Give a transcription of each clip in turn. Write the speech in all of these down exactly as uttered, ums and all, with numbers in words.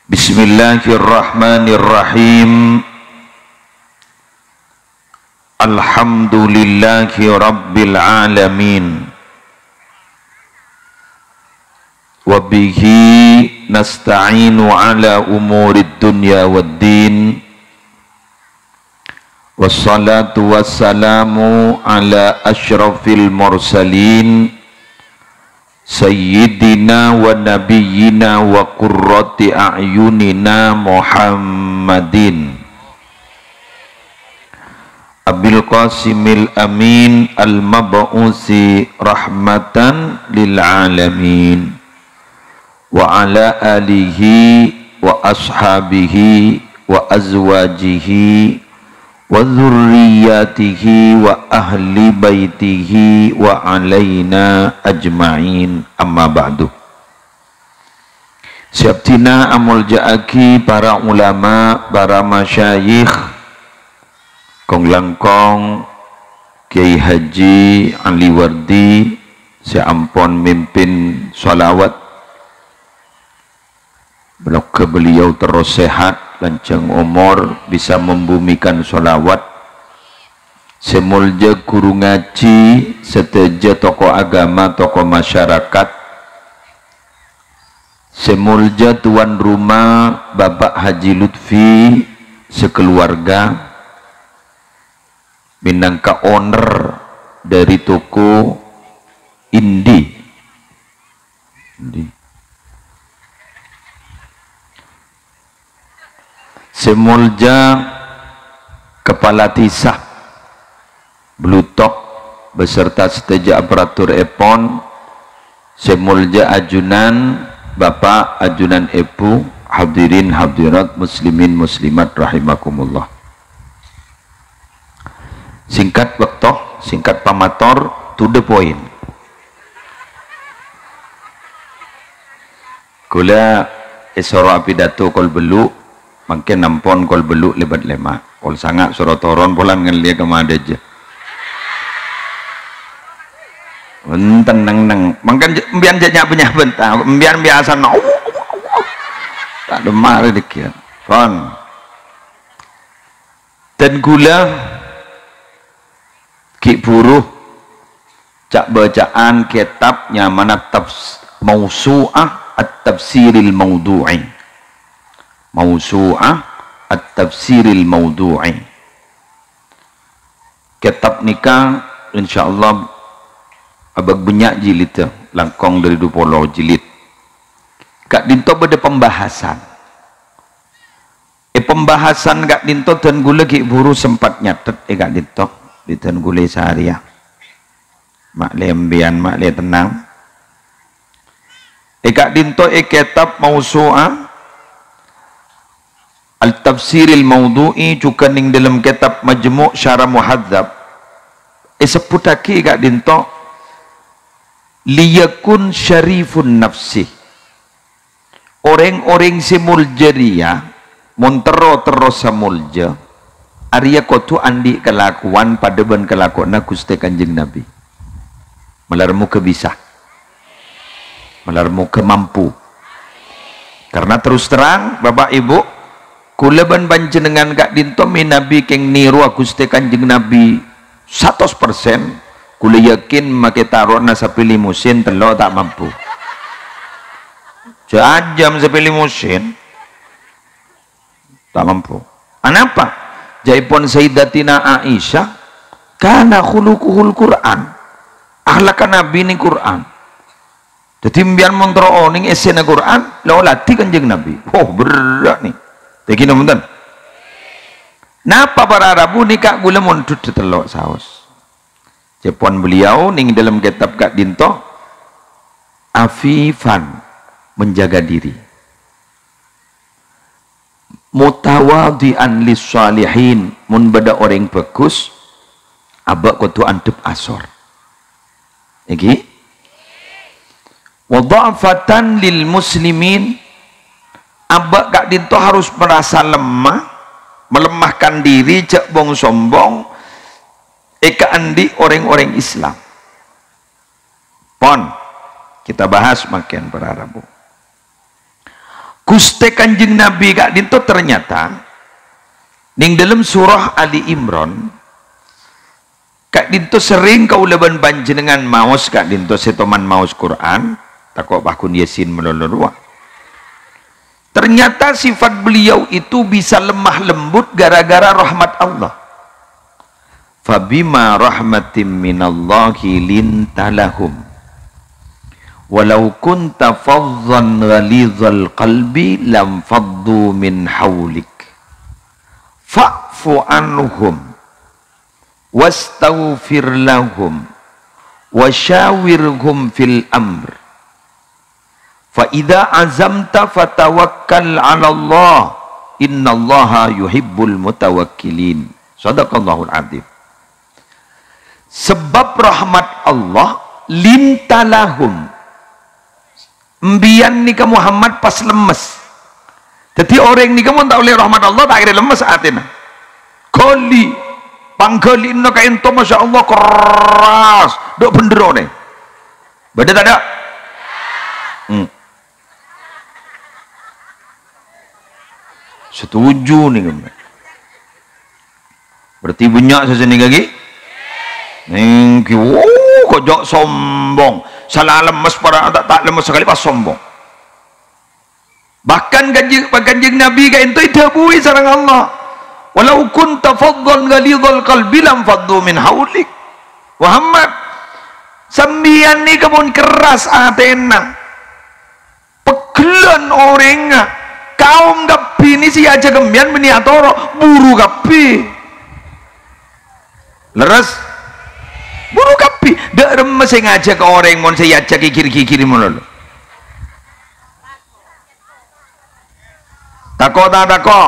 Bismillahirrahmanirrahim. Alhamdulillahi rabbil alamin. Wa bihi nasta'inu ala umurid dunya waddin. Wassalatu wassalamu ala asyrafil mursalin Sayyidina wa nabiyyina wa qurrati a'yunina Muhammadin Abil Qasimil Amin al-mab'usi rahmatan lil alamin wa ala alihi wa ashabihi wa azwajihi wa dzurriyyatihi wa ahli baitihi wa alaina ajma'in, amma ba'du. Siaptina amul ja'aki para ulama, para masyayikh kong langkong Kiai Haji Ali Wardi seampun mimpin sholawat. Semoga beliau terus sehat, lanjang umur, bisa membumikan sholawat. Semulja guru ngaji, seteja tokoh agama, tokoh masyarakat. Semulja tuan rumah Bapak Haji Lutfi sekeluarga, minangka owner dari toko Indi. Indi. Semulja Kepala Tisah Blutok beserta seteja aparatur epon. Semulja ajunan Bapak ajunan Ibu, hadirin hadirat muslimin muslimat rahimakumullah. Singkat waktu, singkat pamator, to the point. Kula esoro pidato kol beluk makin nampon kol beluk lebat lemak kol sangat sorotoron polan ngelia kemana aja enten neng neng makin mbian janya punya bentang mbian biasa no tak demar dikit pon dan gula ki buruh cak bacaan kitabnya mana tafs mausu'ah at-tafsiril maudu'i Mausu'ah At-Tafsiril Maudu'i. Kitab nikah insyaallah abag banyak jilid langkong dari dua puluh jilid. Kak dinto beda pembahasan. Eh pembahasan kak dinto dan gula ki buru sempat nyatet eh kak dinto di tan gula seharian. Mak lembian mak le tenang. Eh kak dinto eh kitab Mausu'ah Al-Tafsiril Maudu'i juga ning dalam kitab Majmu' Syarah Muhadzab eh seputaki kak dinto liyakun syarifun nafsi orang-orang simulja dia montero terus samulja Arya kotu andi kelakuan pada ben kelakuan Gusti Kanjeng Nabi melarmu kebisa melarmu kemampu karena terus terang Bapak Ibu kulaban panjenengan kak dinto min Nabi keng niru Gusti Kanjeng Nabi seratus persen kula yakin make tarona sapi limusin telo tak mampu jam sapi limusin tak mampu anapa jaipun Sayyidatina Aisyah kana khuluquhul Quran akhlakan Nabi ni Quran jadi mbiar montro oning esena Quran lo lati Kanjeng Nabi oh berat nih begini nonton. Napa para Arabu nikah gula montut telok saus. Jepon beliau ning dalam kitab kak dinto afifan menjaga diri. Mutawadhi'an lis-salihin mun bada orang bagus abak kudu antep asor. Iki wa dha'fatan lil muslimin abak kak dinto harus merasa lemah, melemahkan diri, cek bong sombong, eka andi orang-orang Islam. Pon, kita bahas makin para Arabu. Guste Kanjeng Nabi kak dinto ternyata ning dalam surah Ali Imran kak dinto sering kaulaban panjenengan maos kak dinto setoman maos Quran takok bahkun Yasin melolorwa. Ternyata sifat beliau itu bisa lemah lembut gara-gara rahmat Allah. Fabima rahmatim minallahi lintalahum walau kunta faddan ghalidhal qalbi lam faddu min hawlik fa'fu anhum wastaghfir lahum wasyawirhum fil amr fa idza azamta fatawakkal 'ala Allah innallaha yuhibbul mutawakkilin. Shadaqallahul adzim. Sebab rahmat Allah lintalahum mbiyan nika Muhammad pas lemes. Jadi orang nika mun tak oleh rahmat Allah tak kira lemes atena. Kali panggalina ka ento masyaallah keras, dok bendero nih. Beda tak ada? Hmm. Setuju nih kamu. Berarti banyak sesini lagi. Ning ki oh kok sombong. Salah lemes para tak tak lemes sekali pas sombong. Bahkan kanjeng kanjeng Nabi ka ento idabui sareng Allah. Walau kunta faddan ghalidhal qalbi lam faddu min haulik. Muhammad sambian ni kamun keras atena. Pegelan orangnya. Kaum gapi ni si aja gembian meniatoro buru gapi. Leres buru kapi dak remes ngajak ke orang mon saya ajak kikir-kikir mon lho. Takok tak takok.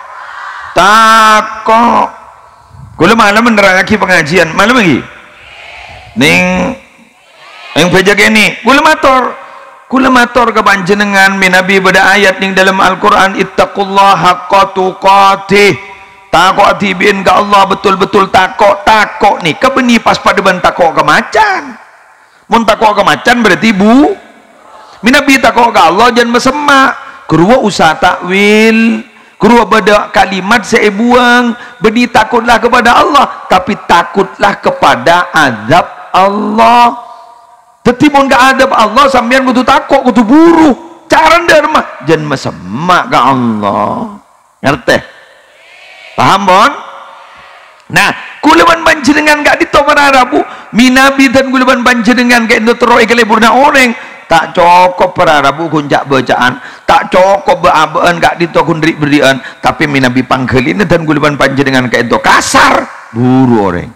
Takok. Kula malam menerangake pengajian, malam lagi. Ning yang bejaga ini, kula matur. Kula matur ke panjenengan minabi pada ayat ning dalam Al-Qur'an ittaqullaha haqqa tuqatih. Takok tibin ke Allah betul-betul takok takok nih kebeni pas pada ben takok ke macan. Mun takok ke macan berarti bu minabi takok ke Allah jangan mesemak. Kedua usah takwil, kedua pada kalimat saya buang, beni takutlah kepada Allah tapi takutlah kepada azab Allah. Tetipun gak adab Allah sampean kudu takut kudu buru cara derma jangan mesemak ke Allah. Ngerti? Paham bon? Nah, kulaban panjenengan gak ditopar Arabu minabi dan kulaban panjenengan kayak itu teroi keleburna orang tak cokop para Arabu kunjak bacaan tak cokop beabaan gak ditokundri berian tapi minabi panggelin dan kulaban panjenengan kayak itu kasar buru orang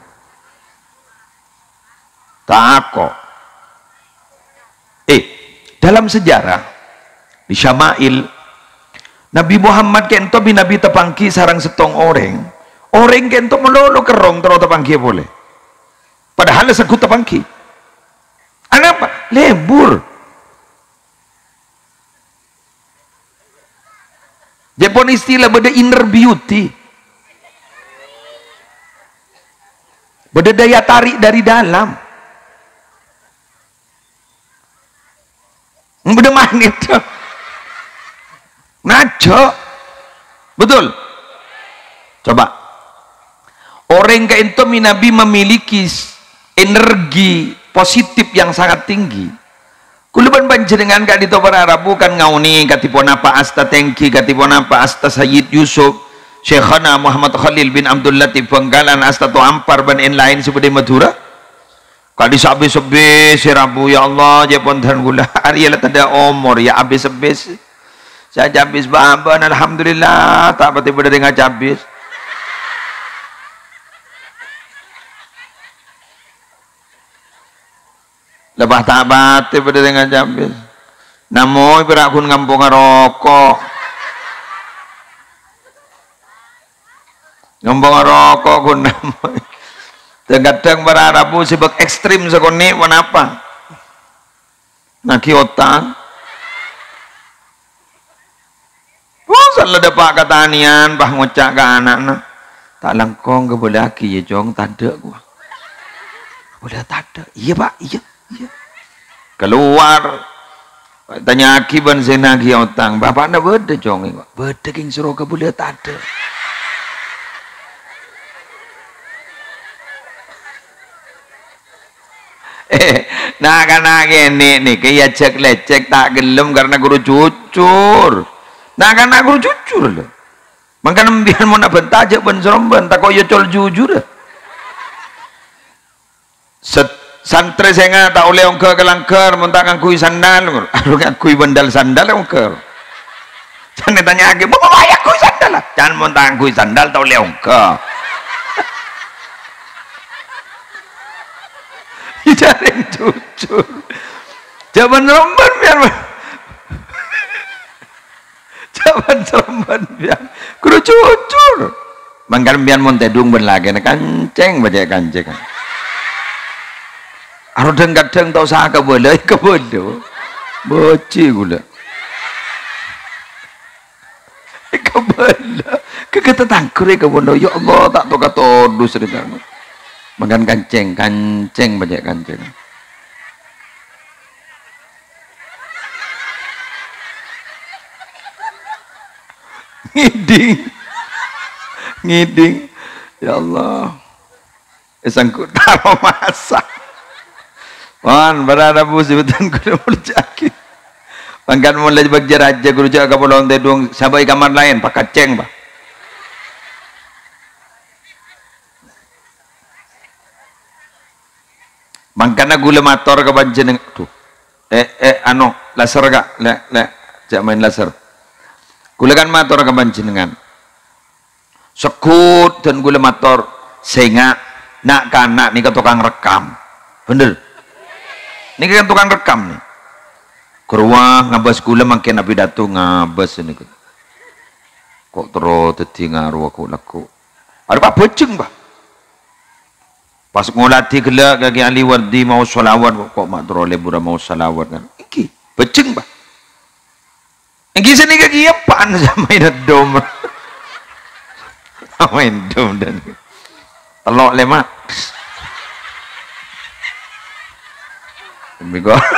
takut. Eh, dalam sejarah di Syama'il Nabi Muhammad kento bin Nabi tepangki sarang setong orang orang kento melolo kerong terus tepangki boleh padahal sekut tepangki apa? Lebur Jepun istilah beda inner beauty beda daya tarik dari dalam beda magnet ngaco betul coba orang ke ento minabi memiliki energi positif yang sangat tinggi kuluban panjenengan gak ditobar Arabu kan ngauni katipun apa asta tengki katipun apa asta Sayyid Yusuf Syekhana Muhammad Khalil bin Abdul Latif Bangkalan asta tu ampar ban en lain seperti Madura kali sabis-sabis si Rabu ya Allah jepon dan gula ariela tanda omor ya abis-abis saya cabis baban alhamdulillah tak pati pada dengan cabis lepas tak pati pada dengan cabis namoy berakun ngampung rokok ngampung rokok kun namoy kadang para Arabu sibuk ekstrim sekoni kenapa naki otak oh salah dapat katanian bah ngocak ke anak-anak tak langkong ke boleh aki ya jong tanda gua boleh tak ada iya pak iya iya keluar Tanya akiban senagi utang, bapak anda beda jong, beda king suruh kebulian tak ada. Eh, nah karena gini nih, kayak cek lecek tak gelem karena guru jujur. Nah karena guru jujur loh. Makanya biar mau nak bentar aja ben seromben, tak kau yocol jujur. Set santri saya nggak tak oleh ongker kelangker, mentang ngakui sandal, aduh ngakui bendal sandal ongker. Jangan tanya lagi, mau bayar kui sandal lah, jangan mentang ngakui sandal tak oleh ongker. Cari jujur, jaban seromban biar, jaban seromban biar, kudu jujur. Mangkal biar montedung ben lagi, kanceng baca kanceng. Aduh kadang tau sah keboleh kebodoh, boci gula, keboleh, kekata tangkuri kebodoh. Ya Allah tak toka todu cerita. Makan kanceng, kanceng banyak kanceng. Ngiding, ngiding. Ya Allah, esangku taruh masak. Wan, berada bu sebutan kuda berjaki. Bangkan mulai berjar aja guru jaga pulau tedung sabai kamar lain pak kaceng pak. Bangkana gula motor ke banjeneng tuh. Eh eh ano laser gak? Le le jak main laser. Gula kan motor ke banjenengan. Sekut dan gula motor sehingga nak kanak nih ke tukang rekam. Bener. Ini kan tukang rekam nih. Keruang ngabas gula makin nabi datu ngabas ini. Kok terus teti ngaruh aku laku. Ada pak beceng pak. Pas ngolati gelak kaki ahli wardi mau salawat kok mak terole bura mau salawat kan. Iki beceng pak. Iki sini kaki apaan sama ini dom. Main dom dan telok lemak. Demi gua.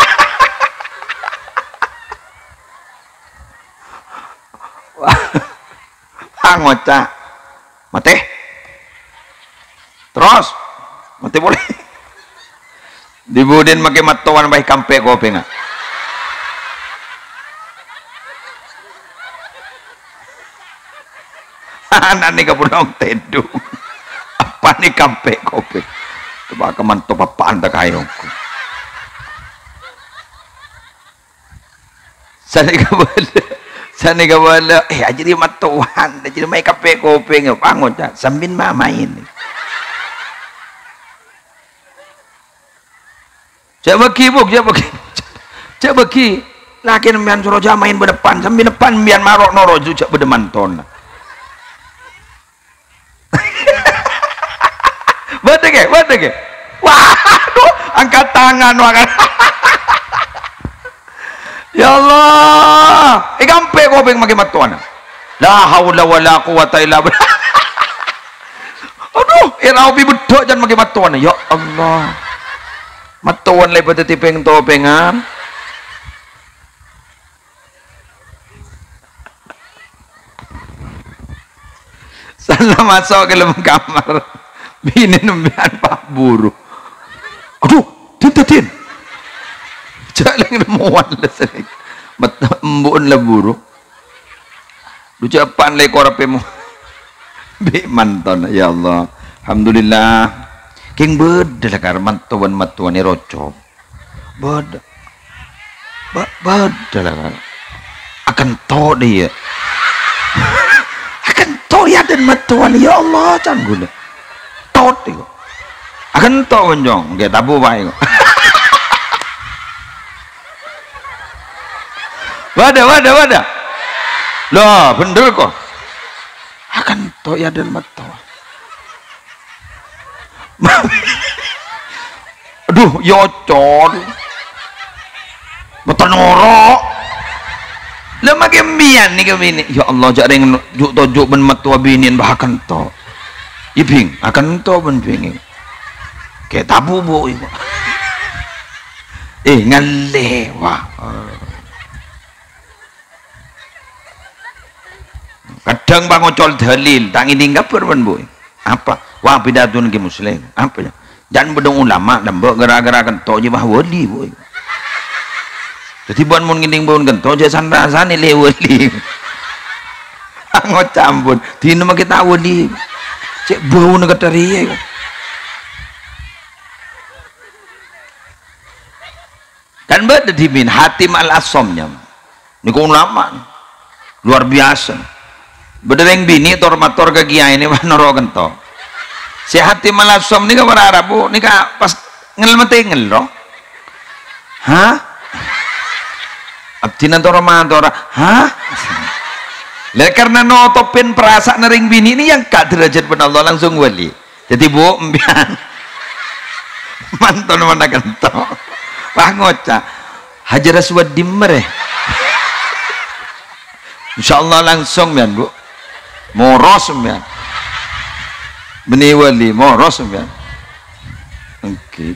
Wah, ngocak. Mate. Terus. Mate boleh. Dibudin make matuan baik kampe kopi nga. Anak ni kapulong tedung. Apa ni kampe kopi? Coba kemanto papaan tak kayong ko. Sana ka wala, sana ka wala, eh aja dia matuhan, aja dia may kape kopi nga, pangon siya, sambin mamain. Siya bagibog, siya bagibog, siya bagi, laki naman suruh siya main berdepan, sambin depan, biar marok noroju, siya berdemanton. Bada ke, bada ke, waduh, angkat tangan, angkat ya Allah, ikampe ko bing magimatuan. La haula wala quwata illa billah. Aduh, iraw bibudho jan magimatuan. Ya Allah. Matuan lay pati tipeng topengan. Sana masuk ke dalam kamar. Bini numbian pak buru. Aduh, tin-tin. Jalan muan lah sering, embun lah buru. Ucapan leh korapemu, bi manton ya Allah, alhamdulillah. King beda lah karena matuan matuan ni rocop, beda, beda lah kan. Akan to dia, akan to ya dan matuan ya Allah canggul, to dia, akan to menjong, gak tabu baik. Wadah, wadah, wadah. Loh, bener kok. Akan to ya dan mato. Aduh, yocon. Betul norok. Lah makin bian nih kebini. Ya Allah, jak ring juk tojuk ben matua binian bahkan to. Ibing, akan to ben bingin. Kayak tabu bu ibu. eh ngalih wah kadang bang ngocol dalil tak ini kabar pun boy apa wah bidatun ke muslim apa ya jangan bedong ulama dan gara-gara kentok je bah wali boy jadi buat mun nginding bun kentok je sandrasane le wali ngocampun di nama kita wali cek bau nak dari kan beda dimin Hatim al-Asomnya ini kau ulama luar biasa bedereng bini tormator ke kiai ini mah noro gento si Hatim al-Asom ini kabar Arabu ini ka pas ngel mati ngel loh hah abdina tormator hah lah karena notopin perasaan nering bini ini yang gak derajat pun Allah langsung wali jadi bu mbian mantan mana gento wah ngocah Hajar Aswad dimmer eh insyaallah langsung mbian bu moros mbian beni wali moros mbian oke okay.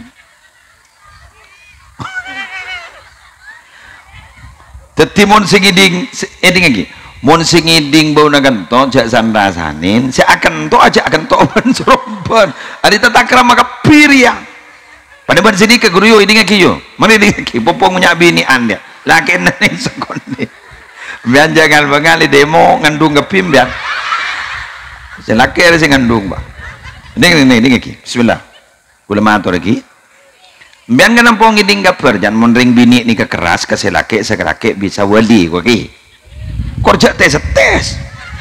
Tetimun singiding eding lagi mun singiding bau naganto jak sandasanin si akan to aja akan to ban seromban adi tatakram maka piria pada ban sini ke guru yo ini ngaki yo mari ini ngaki popong punya bini anda laki neng sekondi biar jangan bengali demo ngandung ngepim biar selaki ada sing ngandung bah ini ini ini ngaki bismillah ulama atur lagi biar kan nampung ngiding kabar jangan monring bini ni kekeras ke selaki sekelaki bisa wali koki korja tes tes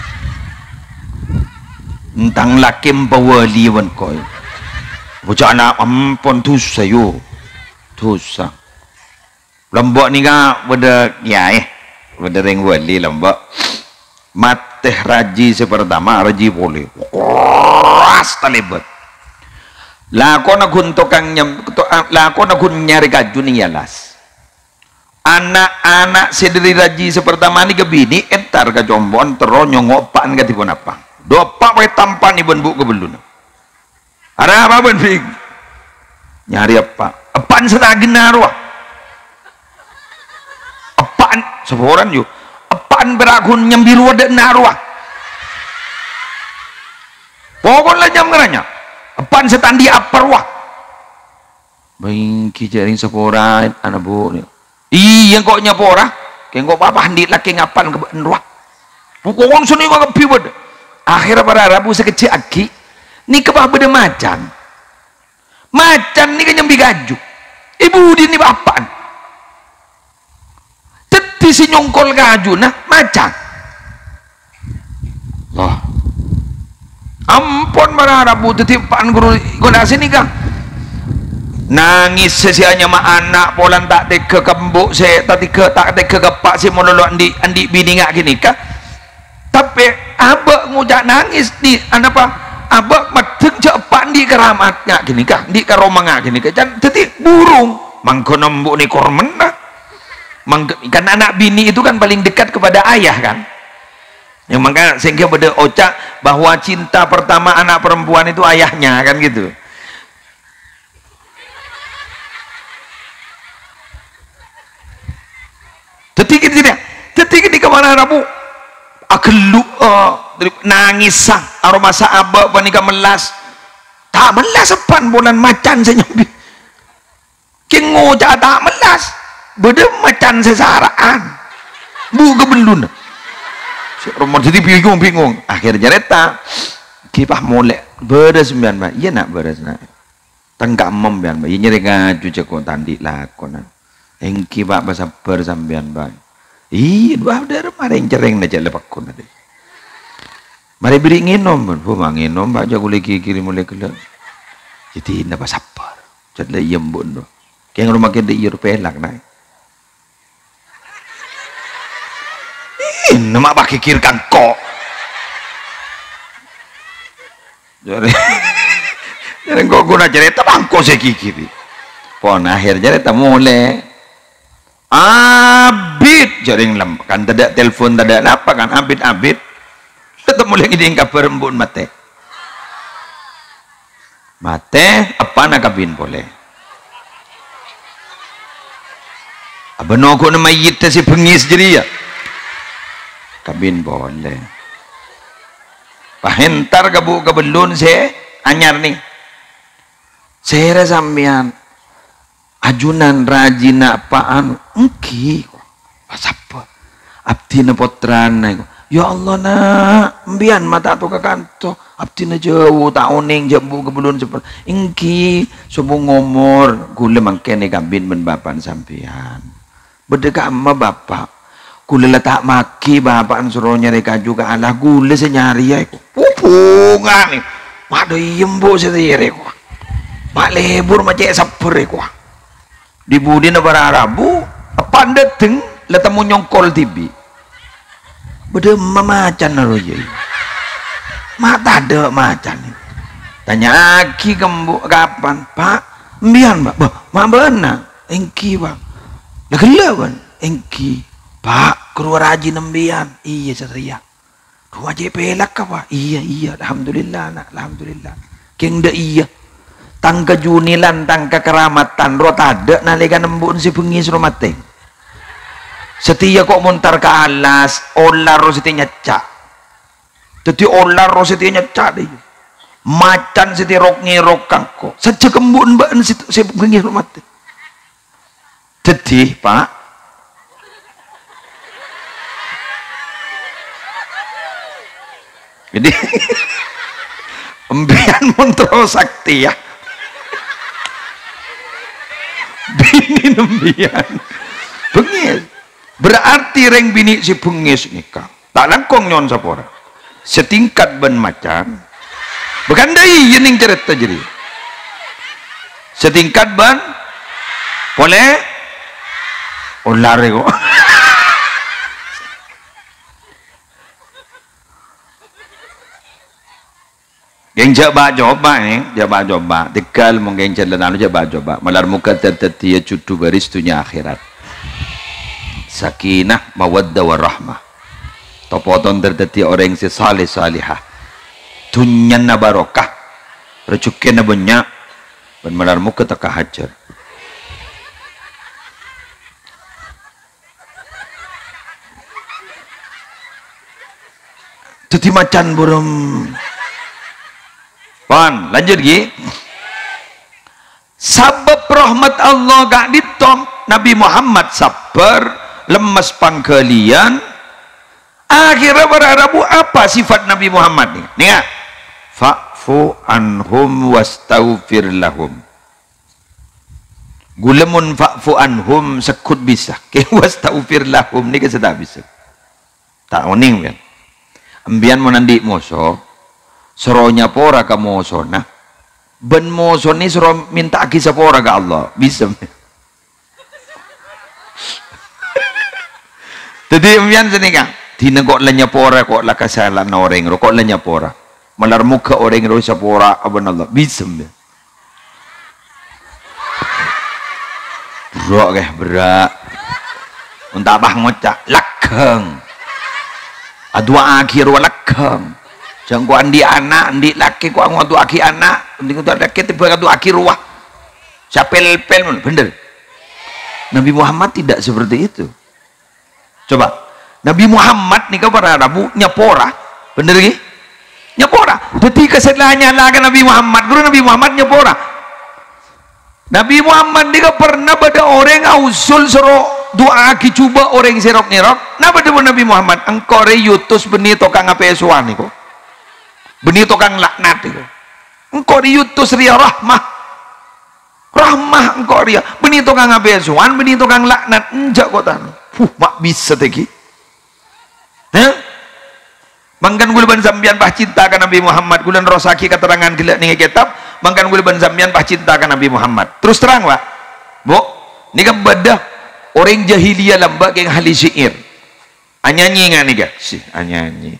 tentang laki mbawali wan koi bocah anak ampun dosa yo dosa lembok ni ka beda ya eh beda ring wali lembok mateh raji sepertama raji boleh keras talibet lakon agun tokang nyam lakon agun nyari kajun yalas anak-anak sediri raji sepertama ni kebini entar ka jombon tero nyongopan ka tipon apa dopak pakai tampan ibon bu ke belun ada apa ben big nyari apa apaan setagin narwa apaan seorang yuk apaan berakun nyambiru ada narwa pokoknya jam ngeranya apaan setandi aparwa bingki jaring seorang anak bu iya kok nyapora kayak kok papa handi laki ngapan ke benruah pokoknya sini kok kebibad akhirnya para Arabu sekecil aki ni kebah beda macan macan ni kan nyambi gajuk ibu di ni apaan teti si nyongkol gaju nah macan loh ampun para Arabu teti apaan guru guna sini kang nangis sesianya ma anak polan tak tega kembuk saya tadi ke tak tega kepak si monolog andi andi bini ngak gini kah tapi abak ngujak nangis di apa abak madeng cepat di keramat ngak gini kah di karoma ngak gini kah dan tadi burung mangkono mbok ni kormen dah kan anak bini itu kan paling dekat kepada ayah kan yang maka sehingga pada ocak bahwa cinta pertama anak perempuan itu ayahnya kan gitu. Detik ini tidak, detik ini kemana Rabu? Akelu uh, nangis sah, aroma sahabat panika melas, tak melas sepan bulan macan senyumbi. Kingo tak tak melas, beda macan sesaraan, bu kebelun. Rumah jadi bingung bingung. Akhirnya reta, kipah molek beres sembilan bah, iya nak beres nak. Tengkak membian bah, iya nyeri ngaju cekok tandi lakonan. Engki pak bahasa bersambian bang. Iya dua ada mari cereng aja lepakun ada. Mari beri nginom, bu mang nginom pak jago lagi kiri mulai kelak. Jadi napa sabar. Jadi iem bun do. Keng rumah kita iur pelak naik. Ih, nama pak kikir kangkok. Jadi, jadi kok guna cerita bangko saya kikiri. Pon akhir cerita mulai. Abid jaring lem kan tidak telepon tidak apa kan abid abid tetap mulai ngiding kabar embun mate mate apa nak kabin boleh abano ko na mayit na si pengis jadi ya kabin boleh pahentar kabu kabelun se anyar nih sehera sampean ajunan rajina apaan engki pasapa abdi na potrana ya Allah na mbian mata to kakanto abdi na jauh tak oning jambu kabelun seperti engki subuh ngomor gula mangkene kabin men bapan sampean berdeka amma bapak gula letak maki bapak suruh nyari kaju ke Allah gula senyari ya pupungan nih mak doyembo sendiri kok mak lebur macam saper kok di budi na para Arabu apa dateng letemu nyongkol tibi bede macan naroje mak ada macan tanya aki kembu kapan pak mbian pak bah mak benar engki pak lah gelawan engki pak keluar haji nembian iya satria keluar je pelak apa iya iya alhamdulillah nak alhamdulillah keng da iya tangka junilan tangka keramatan rot ada nalika nembun si pengis romateng setia kok montar ke alas olar ro setia nyecak jadi olar ro setia nyecak deh macan setia rok ngerok kangko saja kembun mbak si pengis romateng jadi pak jadi embian montro sakti ya bini nembian bengis berarti reng bini si bengis nikah tak langkong nyon sapora setingkat ban macan bukan dari yening cerita jadi setingkat ban boleh ular kok geng coba coba nih coba coba tegal mungkin jalan lalu coba coba malar muka tertetia cutu baris dunia akhirat sakinah mawaddah warahmah topoton tertetia orang si salih salihah dunia na barokah rezeki na banyak dan malar muka tak hajar jadi macan burung pan lanjut gi sabab rahmat Allah gak ditom Nabi Muhammad sabar lemes pangkalian akhirnya berharapu apa sifat Nabi Muhammad nih nih fa'fu anhum wastaghfir lahum gulemun fa'fu anhum sekut bisa ke wastaghfir lahum nih kesedak bisa tak oning kan ambian menandik moso seronya pora ka moso nah ben moso ni sero minta kisah pora ke Allah bisa jadi ambian senika dina kok lanya pora kok lah kasalan orang ro kok lanya pora malar muka orang ro sapora aban Allah bisa bro keh berak untuk abah ngocak lakeng adua akhir walakeng jangan ku andi anak andi laki ku anu aki anak andi ku laki tiba atu aki ruah sapel pel bener Nabi Muhammad tidak seperti itu coba Nabi Muhammad nih para Arabu nyapora bener gini nyapora ketika setelahnya lagi Nabi Muhammad guru Nabi Muhammad nyapora Nabi Muhammad nih pernah pada orang ausul sero doa ki coba orang serok nirok napa debu Nabi Muhammad engkau reyutus benih tokang apa esuan nih kok benih tokang laknat itu engkau reyutus ria rahmah rahmah engkau ria benih tokang apa esuan benih tokang laknat enjak kok tan puh mak bisa teki heh mangkan gula ban sambian pah cinta kan Nabi Muhammad gulan rosaki keterangan gila nih kitab mangkan gula ban sambian pah cinta kan Nabi Muhammad terus terang pak bu ini kan bedah orang jahiliyah lambak yang hali syair anyanyi nggak nih sih anyanyi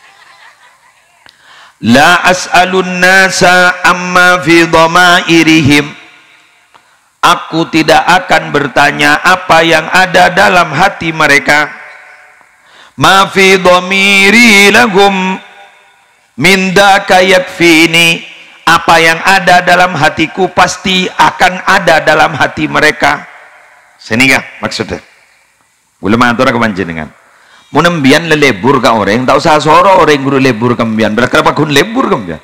la as'alun nasa amma fi dhamairihim aku tidak akan bertanya apa yang ada dalam hati mereka ma fi dhamiri lahum min daka yakfini apa yang ada dalam hatiku pasti akan ada dalam hati mereka Sini kah maksudnya? Gula matur ke panjenengan. Mun embian lelebur ka orang, tak usah soro orang guru lebur kembian. Berapa kun lebur kembian?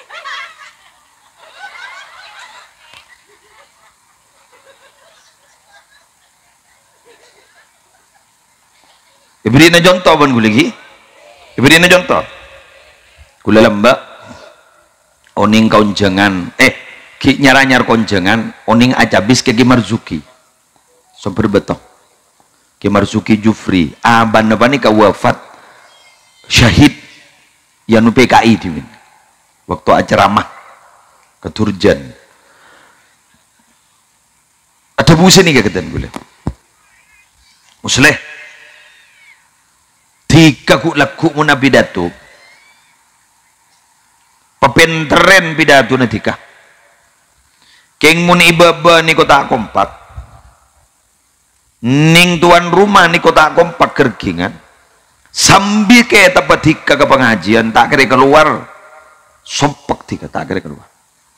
Iberi na contoh pun gula lagi. Iberi na contoh. Gula lembak. Oning konjengan. Eh, ki nyaranyar konjengan. Oning acabis ke Marzuki. Sumber betul. Ki Marzuki Jufri. Aban apa ni ka wafat syahid yang P K I dimin. Waktu acaramah keturjan. Ada busi nih keketan gula. Musleh. Tiga ku laku muna pidato pepenteren pidato na tika keng mun ibaba ni kota kompak ning tuan rumah ni kota kompak kergingan sambil ke tempat tika ke pengajian tak kira keluar sompek tika tak kira keluar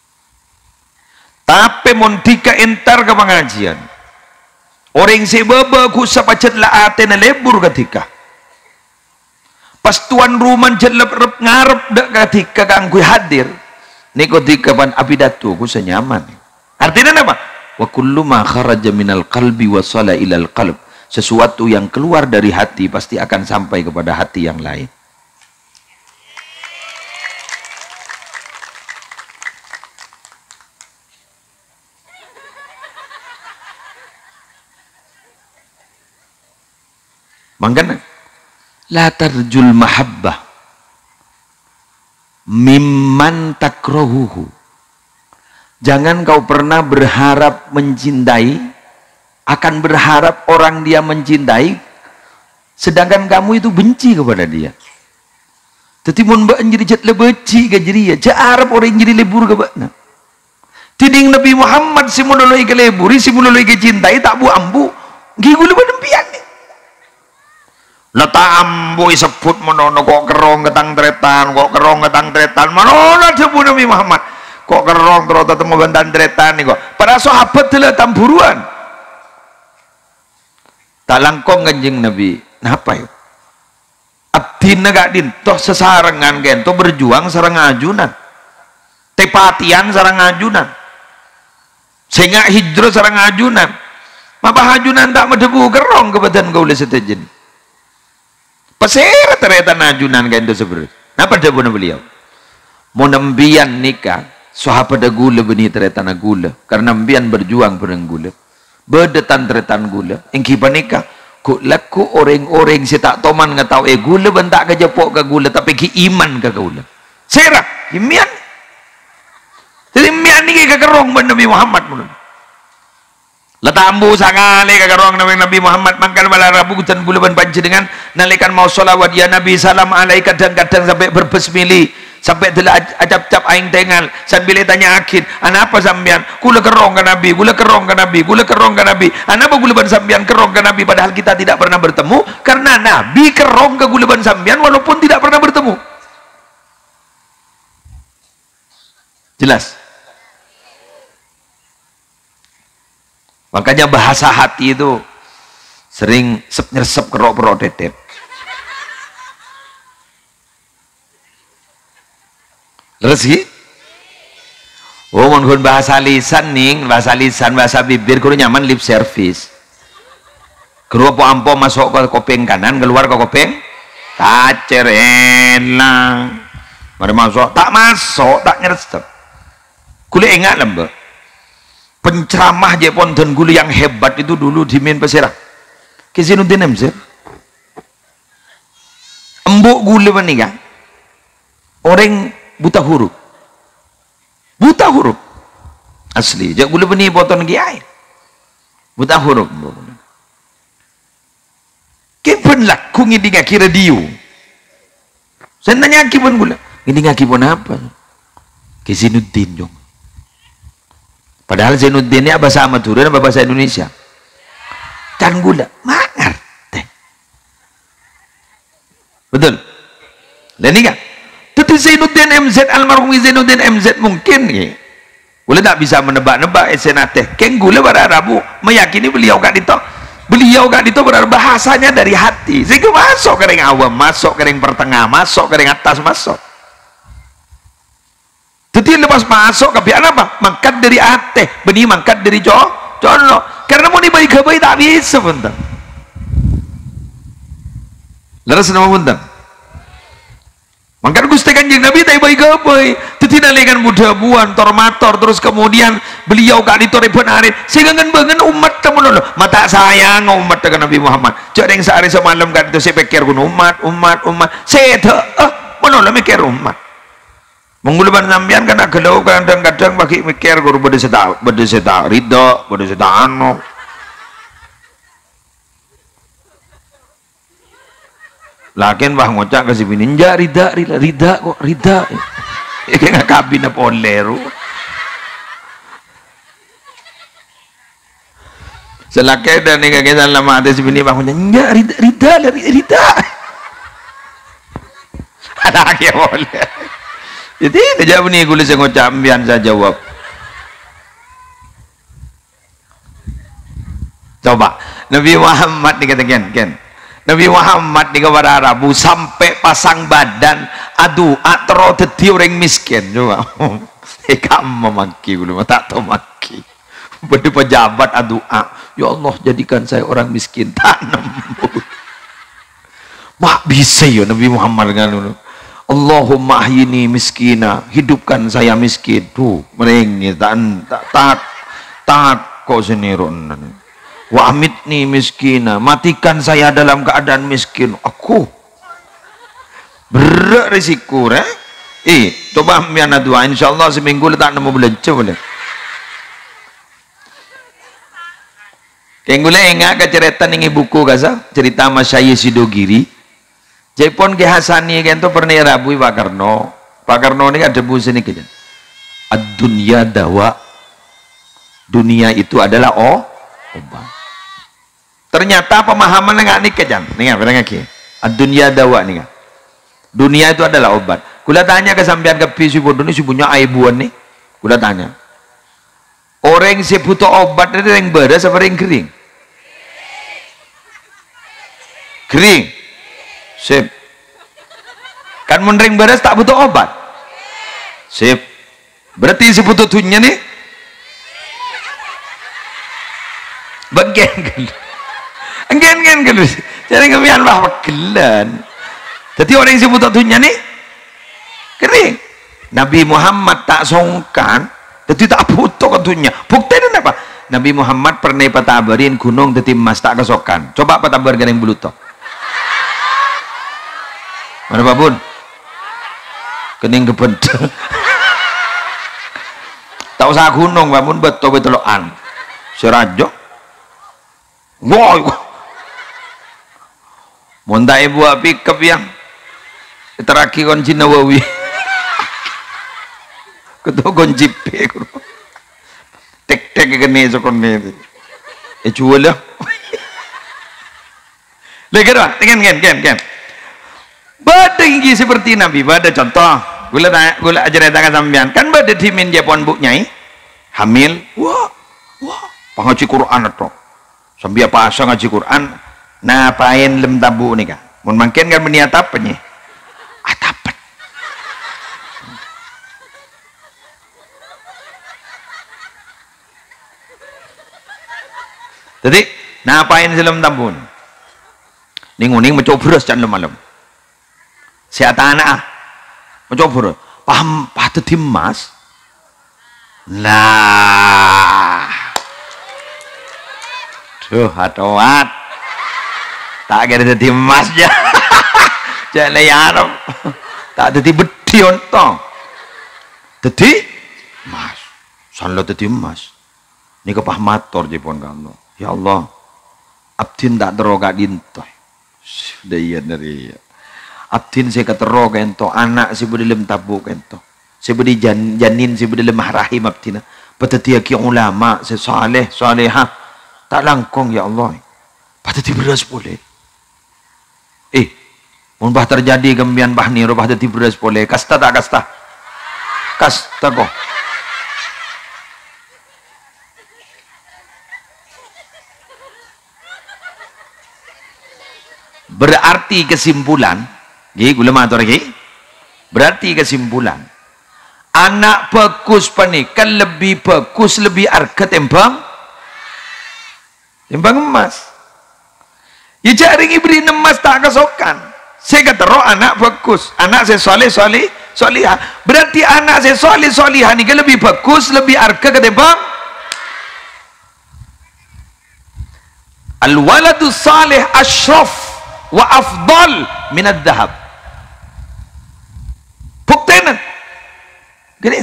tapi mun tika entar ke pengajian orang si baba ku sapacet la ate na lebur ketika pas tuan rumah jelep rep ngarep dak ketika kang kui hadir niko dikapan abidatu ku senyaman artinya apa wa kullu ma kharaja minal qalbi wa sala ilal qalb sesuatu yang keluar dari hati pasti akan sampai kepada hati yang lain. Makanya la tarjul mahabbah mimman takrohuhu. Jangan kau pernah berharap mencintai, akan berharap orang dia mencintai sedangkan kamu itu benci kepada dia. Tapi mun mbak jadi jet lebeci ke jadi ya jarap orang jadi lebur ke bakna. Tiding Nabi Muhammad si monologi ke leburi si monologi ke cintai tak bu ambu gigul badempian nih. Lata ambu isebut menono kok kerong ketang tretan kok kerong ketang tretan menono debu Nabi Muhammad kok kerong terus tetemu bantan tretan nih kok para sahabat telah tamburuan tak langkong kanjeng Nabi napa yuk abdina gak dintoh sesarengan gento berjuang sarang ajunan tepatian sarang ajunan sehingga hijrah sarang ajunan mapa ajunan tak medebu kerong ke badan kau boleh setejen pasir ternyata najunan kan itu sebenarnya. Napa dia bunuh beliau? Mau nembian nikah, sahabat gula benih ternyata gula. Karena nembian berjuang bareng gula. Berdetan ternyata gula. Engki nikah, ku laku orang-orang si tak toman ngetau eh gula bentak ke jepok ke gula tapi ki iman ke gula. Serah, imian. Jadi imian ni ke kerong ben Nabi Muhammad menurut. Letambu sangale kagarong Nabi Nabi Muhammad mangkal bala rabu dan gula ban panjenengan nalikan mau sholawat ya Nabi salam alaika kadang-kadang sampai berbesmili sampai telah acap-cap aing tengal sambil tanya akhir ana apa sampean kula kerong ke Nabi kula kerong ke Nabi kula kerong ke Nabi ana apa gula ban sampean kerong ke Nabi padahal kita tidak pernah bertemu karena Nabi kerong ke gula ban sampean walaupun tidak pernah bertemu. Jelas? Makanya bahasa hati itu sering nyesep kerok-kerok tetep. Rezeki? Oh, menggunakan bahasa lisan nih, bahasa lisan, bahasa bibir, kudu nyaman lip service. Keluar po ampo masuk ke kopeng kanan, keluar ke kopeng kacer enak. Mari masuk, tak masuk, tak nyesep. Kuliah ingat lembek. Penceramah Jepon dan gulu yang hebat itu dulu di Min Pesirah Kesinuddin M Z embuk gulu menikah orang buta huruf buta huruf asli jak gulu benih potong kiai buta huruf kipen laku ngidi ngaki radio saya tanya kipen gula ngidi ngaki pun apa Kesinuddin dong. Padahal Zainuddin ini bahasa Madura dan bahasa Indonesia. Kan gula, mangar teh. Betul. Dan ini kan, tapi Zainuddin M Z almarhum Zainuddin M Z mungkin, ya. Boleh tak bisa menebak-nebak esenate. Keng gula berarabu meyakini beliau gak dito. Beliau gak dito berarti bahasanya dari hati. Sehingga masuk ke ring awam, masuk ke ring pertengah, masuk ke ring atas, masuk. Jadi lepas masuk ke biar apa? Mangkat dari hati, benih mangkat dari jo, jono. Karena mau dibaik baik tak bisa punten. Leras nama punten. Mangkat Gusti Kanjeng Nabi tak baik baik. Jadi nalikan muda buan tormator terus kemudian beliau gak ditoripun hari sehingga ngen umat kamu dulu mata sayang umat dengan Nabi Muhammad. Jadi yang sehari semalam kan itu saya pikir umat umat umat saya tak ah mana mikir umat. Menguluban sampean kan agak kadang-kadang bagi mikir guru bade setak bade setak ridho bade setak anu. Lakin bah ngocak kasih ninja rida rida rida kok rida. Kayak kabin apa oleru. Selakai dan nih kakek dalam hati sini bah ngocak ninja rida rida rida. Ada kakek boleh. Jadi tidak nih kulis yang ngocak ambian saya jawab. Coba Nabi Muhammad nih katakan kan. Nabi Muhammad di kepada Arabu sampai pasang badan aduh atro dadi orang miskin coba eh kamu memaki dulu tak tahu maki berde pejabat aduh ya Allah jadikan saya orang miskin tanam mak bisa ya Nabi Muhammad kan dulu Allahumma ahyini miskina hidupkan saya miskin tuh merengnya tak tak tak tak kok seniron wa amitni miskina matikan saya dalam keadaan miskin aku berat risiko eh eh coba mian dua insyaallah seminggu letak nemu belanja boleh keng boleh enggak ke cerita ning buku kasa cerita Masyayikh Sidogiri Jaipon ke Hasani kan to pernah Rabu Pak Karno Pak Karno ini ada buku sini kan ad-dunya dawa dunia itu adalah oh obat. Ternyata pemahaman enggak nih kejan nih apa lagi dunia dawa nih dunia itu adalah obat. Kula tanya ke sampean ke pisubu ini subuhnya aibuan nih kula tanya orang yang butuh obat itu yang beras apa yang kering kering sip kan menering beras tak butuh obat sip berarti si butuh dunia nih bagian kan enggan enggan kan jadi kemian bahwa gelan jadi orang yang sebut dunia nih kering Nabi Muhammad tak songkan jadi tak butuh ke dunia bukti ini apa Nabi Muhammad pernah patabarin gunung jadi emas tak kesokan coba patabar yang bulu toh mana Pak Bun kening kebent tak usah gunung Pak Bun betul betulan serajo wow monta ibu api kep yang terakhir kon Nawawi ketua kon jipe tek tek kene sokon ne e jual lah lagi dah dengan gen gen gen badenggi seperti Nabi pada contoh gula gula ajar datang sampean kan pada dimin Jepun bu nyai hamil wah wah pengaji Quran atau sambil apa asa ngaji Quran napain lem tabu nih kak mun mungkin kan meniat apa nih atapan jadi napain silem tabu ning uning mencobros can malam si anak ah mencobros paham patut dimas lah tuh hatoat tak kira jadi emas ya jangan yarap tak jadi bedi ontong jadi emas salah jadi emas ini kepahmator jepon kamu ya Allah abdin tak teroga dintoh sudah iya dari abdin saya keteroga ento anak si berdilem tabu ento si berdi jan, janin si berdilem mahrahim abdina petetiak yang ulama si saleh salehah tak langkong ya Allah patut beras boleh eh mun bah terjadi gembian bah ni robah dadi beras boleh kasta tak kasta kasta kok Berarti kesimpulan, nggih kula matur nggih. Berarti kesimpulan, anak bagus pernikahan lebih bagus, lebih harga timbang timbang emas. Ya jaring beri emas tak kesokan. Saya kata roh anak bagus, anak saya soleh soleh solihah. Berarti anak saya soleh solihah ini lebih bagus, lebih harga ketimbang al waladu salih ashraf wa afdal minad dahab. Buktenan gini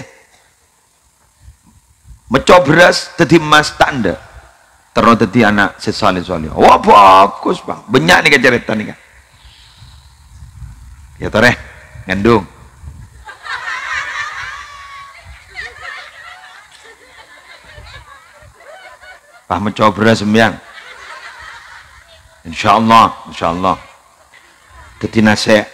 meco beras tadi emas tanda terus tadi anak sesoleh soleh. Wah bagus bang, banyak nih cerita nih kan ya tore ngandung Pak meco beras sembiang insyaallah insyaallah tadi nase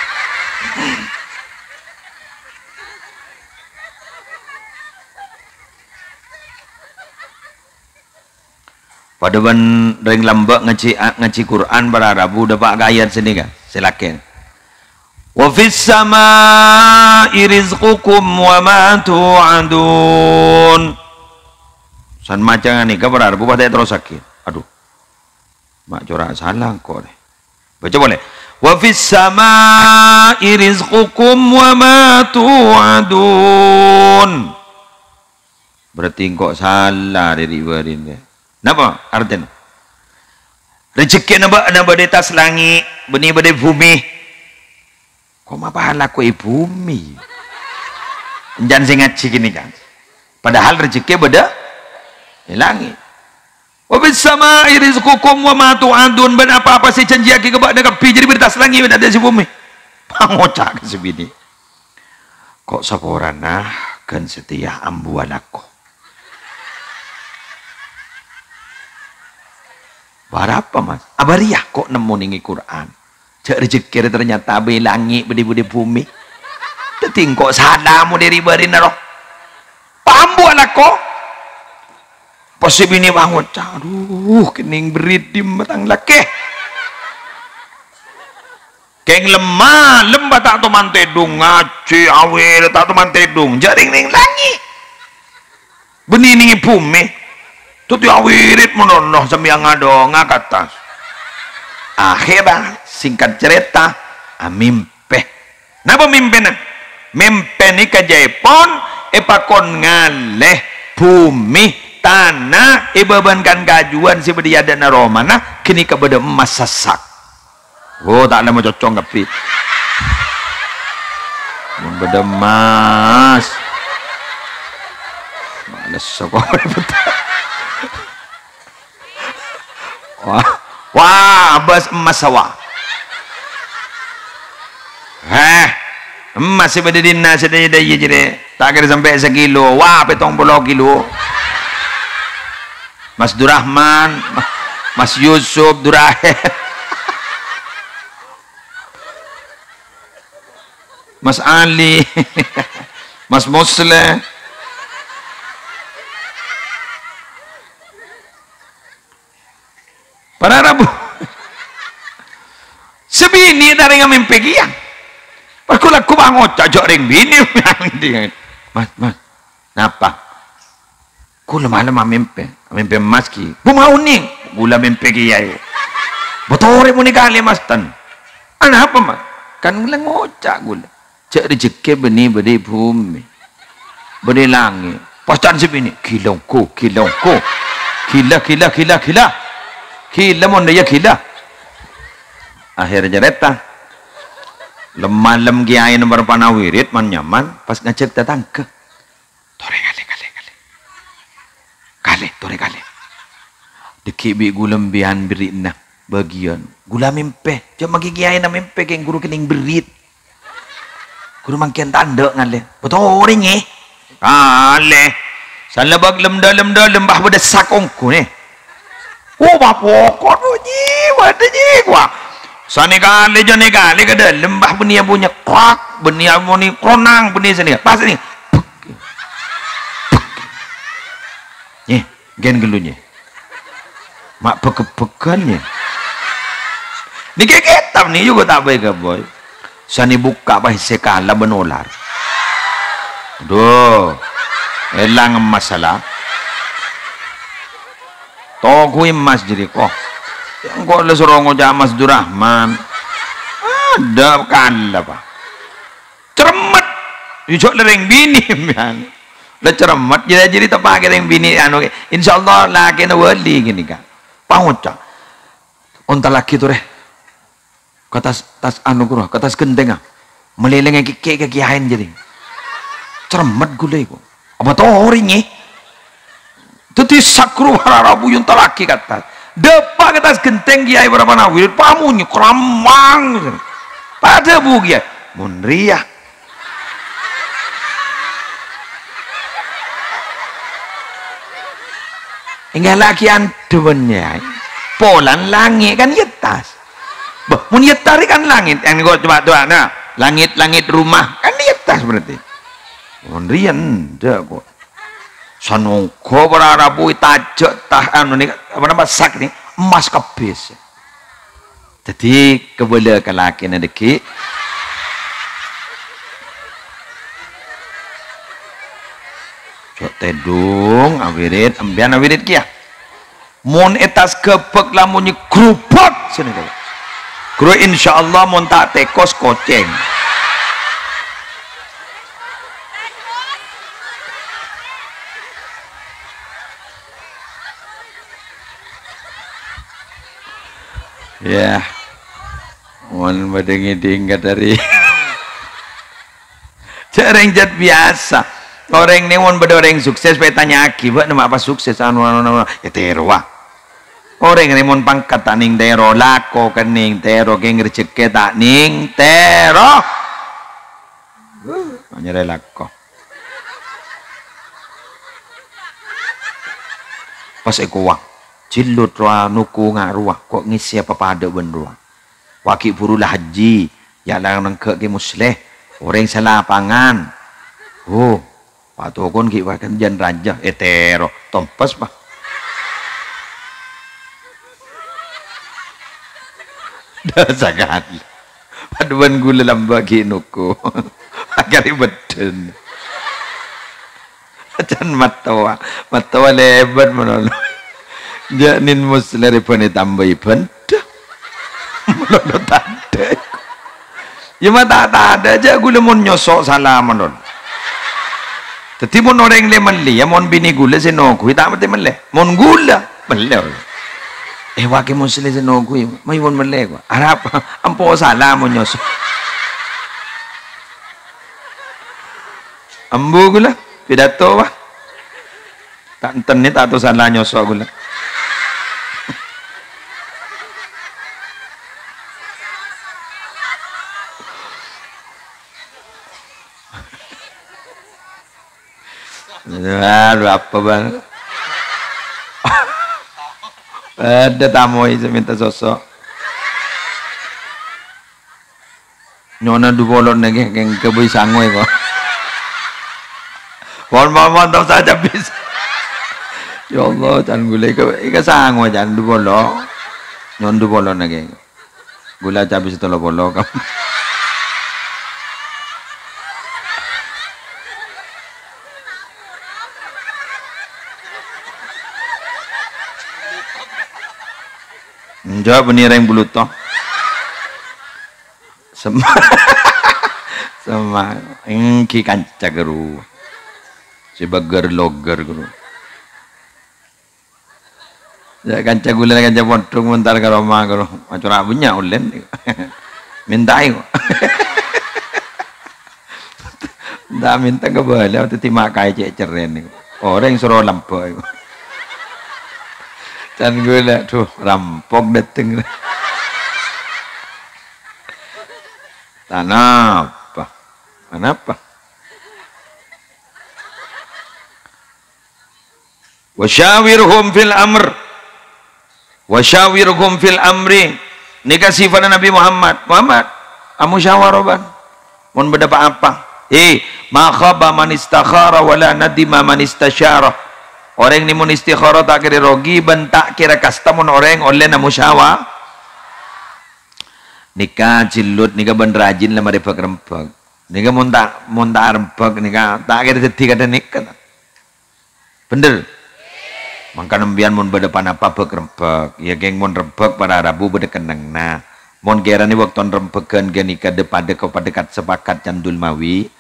pada ban ring lambak ngaji ngaji Quran para Rabu dapat ayat sini kan silakan. Wa fis samaa'i rizqukum wa ma tu'adun. San macam ni ka para Rabu pada terus sakit. Aduh. Mak corak salah kok deh. Baca boleh. Wa fis samaa'i rizqukum wa ma tu'adun. Berarti kok salah dari barin deh. Napa artinya? Rezeki napa napa di atas langit, benih pada bumi. Kok mah pahala ku bumi? Jangan sing ngaji gini kan. Padahal rezeki beda di langit. Wa bis samaa'i rizqukum wa ma tu'adun. Ben apa-apa sih janji aki ke bak pi jadi di atas langit ada di bumi. Pangocak ke sebini. Kok saporana kan setia ambu alako. Berapa mas? Abariah kok nemu nih Quran. Cak rezeki ternyata be langit bedi-bedi bumi. Teting kok sadamu dari barin roh. Pambu anak kok. Posib ini bangun. Aduh, kening berit di matang laki. Keng lemah, lembah tak tu mantedung ngaji awil tak tu mantedung jaring ning langit. Benih ning bumi. Tuh awirit menonoh sembiang ado ngakatas. Akhirnya singkat cerita, amimpe. Napa mimpenan? Mimpe ni kajepon epakon ngaleh bumi tanah ibabankan kajuan si bedi ada naromana kini kepada emas sasak. Oh tak ada mau cocok ngapi. Beda emas. Males sekolah betul. Wah, wah, bas emas sawah. Eh, emas si pada dina sedaya daya jadi tak kira sampai sekilo. Wah, petong puluh kilo. Mas Durrahman, Mas Yusuf Durahe, Mas Ali, Mas Musle. Para Rabu sebini dari ngamimpi kian aku laku bangot cocok ring bini mas mas napa ku lemah-lemah mimpi mimpi mas ki bu mau nih gula mimpi kiai botore muni kali mas tan ana apa mas kan ngocak gula cek rezeki benih benih bumi benih langit pascan sebini kilongku kilongku gila gila gila gila Gila mon dia gila. Akhirnya cerita. Lemah-lem kiai nomor panawirit man nyaman pas ngecek datang ke. Tore kali kali kali. Kali tore kali. Dikibi gulam bian berina bagian. Gula mimpe. Cuma kiai na mimpe keng guru kening berit. Guru mangkian tanda ngale. Betul ringi. Kale. Salabag lemda lemda lembah bedesak ongku nih. Oh bapokon bunyi, wadanya gua. Sani kali jani kali kada lembah benih punya krak, benih moni kronang benih sini. Pas ini. Nih, gen gelunya. Mak peke-pekannya. Ni kitab ni juga tak baik ke boy. Sani buka apa sekala benolar. Duh. Elang masalah. Toku emas jadi kok. Yang kok le sorongo jamas Durrahman. Ada kala pak. Cermat. Ijok lereng bini kan. Le cermat jadi jadi tepak lereng bini anu. Insyaallah laki na wali gini kan. Pangucak. Onta laki tu reh. Katas tas anu kuro, katas genteng ah. Meleleng kiki kiki hain jadi. Cermat gulai ko. Apa to oringe? Teti sakru harabu yung talaki kata. Depa katas genteng kiai berapa nawir pamunyi keramang. Pada bu kiai munriah. Hingga laki antuannya. Polan langit kan yetas. Bah, mun yetar kan langit. Yang gua coba doa nah, langit-langit rumah kan yetas berarti. Mun rian dah kok. Sanongko berarabu tajak tah anu ni apa nama sak ni emas kabis. Jadi kebela kelaki na deki. Cok tedung awirit ambian awirit kia. Mun etas kepek lamunnya kerupuk sini kau. Kru insyaallah mun tak tekos koceng. Ya. Mun badengi tingkat dari Jarang jat biasa. Orang ni mun beda orang sukses petanya akibat nama apa sukses anu anu anu ya terwa. Orang ni mun pangkat tak ning tero lako kan ning tero geng rezeki tak ning tero. Hanya lako. Pas aku wak cilut roa nuku ngaruah kok ngisi apa pada benruah. Wakil purulah haji ya lang nang ke ke musleh orang salah pangan. Oh, pak tokon ki wakan jan raja etero tompas pak. Dah sangat. Paduan gula lambagi nuku. Agar ibeden. Acan matawa, matawa lebat menolong. Janin muslim pun ditambah iban. Menolong tak ada. Ya mata tak ada aja gula mon nyosok salah menolong. Tetapi mon orang le meli, ya mon bini gula senoku, tak mesti meli. Mon gula meli. Eh wakil muslim senoku, mai mon meli ko. Arap ampo salah mon nyosok. Ambu gula pidato wah. Tak enten ni tak tahu salah nyosok gula. Aduh apa bang? Ada tamu itu minta sosok. Nyona du bolon lagi yang kebui sangoi kok. Mohon mantap saja bisa. Ya Allah, jangan gula ke ika sangoi jangan du bolon. Nyon du bolon lagi. Gula habis itu lo bolon kamu. Jawab penira yang bulu toh. Sama sama engki kanca geru. Si bager loger geru. Ya kanca gula kanca pontung mentar ke rumah geru. Macam rabunya ulen. Mintai kok. Dah minta ke bala tu timak kai cek ceren. Orang suruh lampau. Dan gula tuh rampok dateng. Kenapa? Kenapa? Wasyawirhum fil amr. Wasyawirhum fil amri. Nikah sifat Nabi Muhammad. Muhammad, amu syawaraban. Mun berdapat apa? Eh, ma khaba man istakhara wala nadima man istasyara. Orang ni mun istikharah tak kira rogi ben tak kira kastamun orang oleh na musyawa Nika cilut nika ben rajin lah rempek-rempek. Nika mun tak mun tak rempek nika tak kira dadi kada nika. Bener. Mangka nembian mun bedepan apa rempek. Ya geng mun rempek para Rabu bede keneng. Nah, mun gerani waktu rempekan ge nika depada kepada dekat sepakat candul mawi.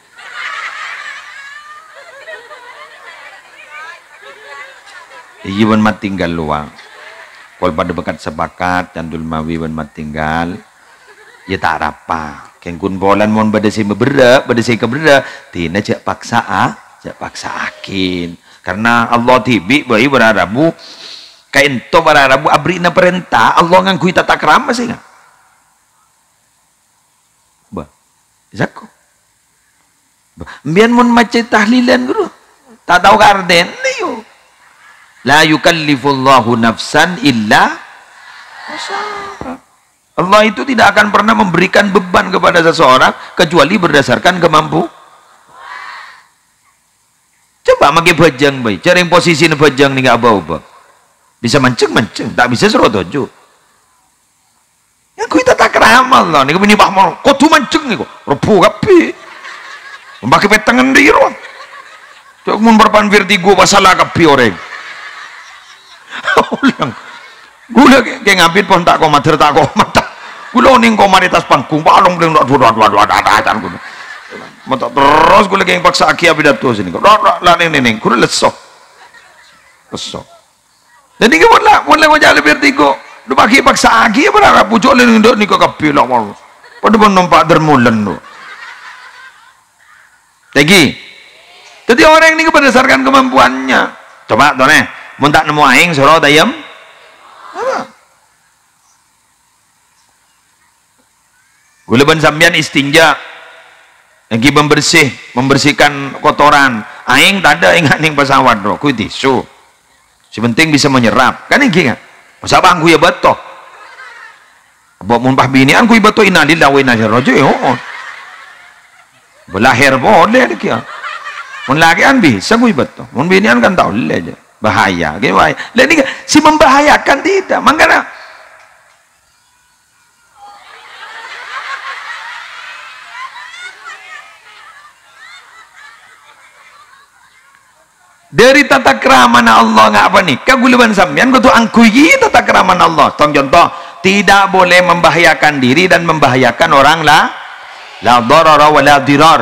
Iya wan mat tinggal luang. Kol pada bekat sepakat candul mawi wan mat tinggal. Ya tak apa. Kengkun bolan mon bade si beberda, bade si keberda, tina jak paksa ah, jak paksa akin. Karena Allah tibi bayi berarabu, kain to berarabu abrina perintah, Allah ngangkui tata krama sih nggak? Bah, zakko. Biar mon macet tahlilan guru, tak tahu karden niyo. La yukallifullahu nafsan illa usaha. Allah itu tidak akan pernah memberikan beban kepada seseorang kecuali berdasarkan kemampu. Coba makai bajang baik, cari posisi bajang nih nggak apa-apa. Bisa mancing mancing, tak bisa serotojo. Yang kita tak keramal lah, nih kami pak mau, kau tuh mancing nih kok, repu kapi, memakai petangan di ruang. Coba mun berpan vertigo masalah kapi orang. Ulang, gula kayak ngapit pon tak komat tak komat. Gula ning komaritas panggung palong belum dua dua dua dua dua gula. Mata terus gula kayak paksa aki abi datu sini. Lah lah neng neng, gula lesok, lesok. Jadi kita lah, mulai wajah lebih vertigo. Lu pakai paksa aki apa dah? Pucuk lagi nih kau kapi lah mau. Pada pun nampak dermulan tu. Lagi. Jadi orang ini berdasarkan kemampuannya. Coba tuh nih, mun tak nemu aing suruh dayam. Apa? Gula ban sambian istinja, lagi membersih, membersihkan kotoran. Aing tak ada ingat ning pesawat bro, kui tisu. Si penting bisa menyerap, kan ini kan? Masa bang kui ya beto. Bawa mun pah binian kui beto inalillahi wa inna ilaihi raji'un. Belahir boleh dek ya. Mun lagi an bisa kui beto. Mun binian kan tahu le aja. Bahaya, gimana? Lah ini si membahayakan tidak, makanya dari tata krama Allah nggak apa nih kaguluban sampean kudu angkui tata krama Allah. Contoh, tidak boleh membahayakan diri dan membahayakan orang lah, la darara wa la dirar.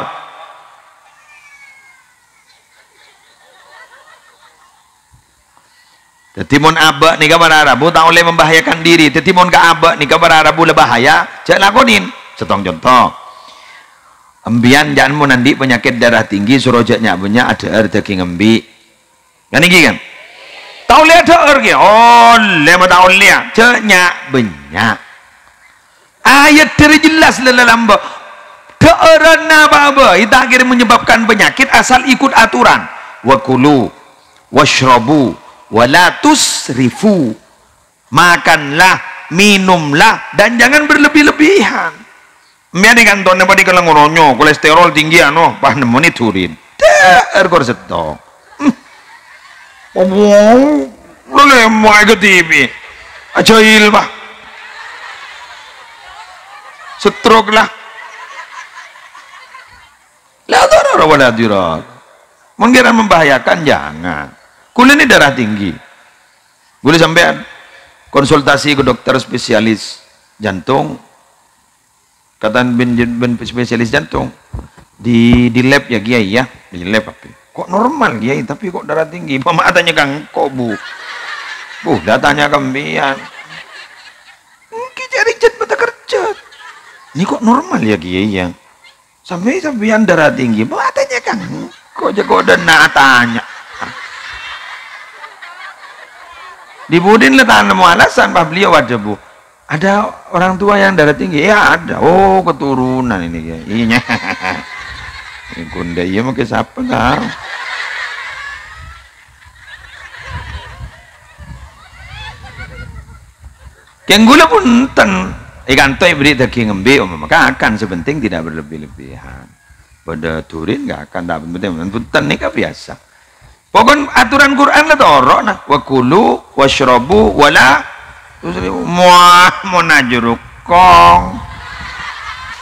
Tetimun abak nih kabar Arabu tak boleh membahayakan diri. Tetimun ka abak nih kabar Arabu le bahaya, cek lakonin. Setong contoh. Embian jangan mau nanti penyakit darah tinggi suruh jaknya punya ada air daging embi. Kan ini kan? Tahu lihat ada air oh, lema tahu lihat jaknya banyak. Ayat terjelas dalam bah. Keeran apa-apa itu akhirnya menyebabkan penyakit asal ikut aturan. Wa kulu washrabu wala tusrifu. Makanlah, minumlah dan jangan berlebih-lebihan. Mian kan ton apa di kalang oronyo kolesterol tinggi ano pah nemoni turin. Der kor seto. Oh, boleh mau ke T V. Ajail bah. Stroke lah. Lah darah wala dirat. Mengira membahayakan jangan. Kulit ini darah tinggi. Boleh sampean konsultasi ke dokter spesialis jantung. Kata ben, ben spesialis jantung di di lab ya Kiai ya, di lab apa? Kok normal Kiai tapi kok darah tinggi? Mama tanya Kang kok Bu. Bu, datanya kembian. Mungkin cari jet mata kerja. Ini kok normal ya Kiai ya? Sampai sampean darah tinggi. Mama tanya Kang kok jago dana tanya. Di Budin letak nemu alasan pak beliau wajah Bu. Ada orang tua yang darah tinggi? Ya ada. Oh keturunan ini ya. Iya. Ini kunde iya mau ke siapa kau? Kenggula pun ten. Ikan toy beri daging embe, maka akan sepenting tidak berlebih-lebihan. Pada turin nggak akan tak penting. Punten ini kan biasa. Pokoknya aturan Quran lah torok nah. Wa kulu washrabu wala muah mau najuruk kong